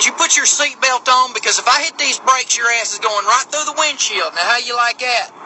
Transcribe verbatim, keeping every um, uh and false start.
Did you put your seatbelt on? Because if I hit these brakes, your ass is going right through the windshield. Now, how you like that?